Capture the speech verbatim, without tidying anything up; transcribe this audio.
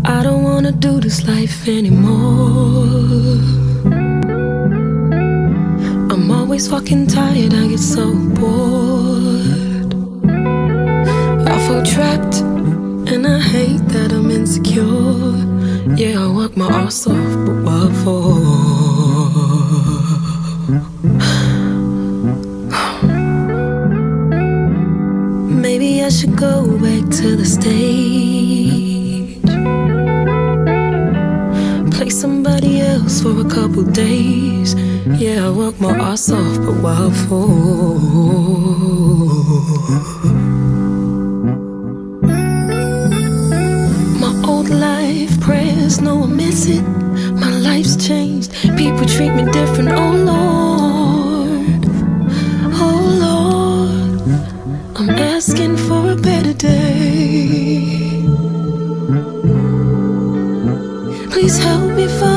I don't wanna do this life anymore. I'm always fucking tired, I get so bored. I feel trapped, and I hate that I'm insecure. Yeah, I work my ass off, but what for? Maybe I should go back to the stage, play somebody else for a couple days. Yeah, I work my ass off, but what for? My old life prayers, no one miss it. My life's changed, people treat me different, oh Lord, oh Lord. I'm asking for a better day. Please help me find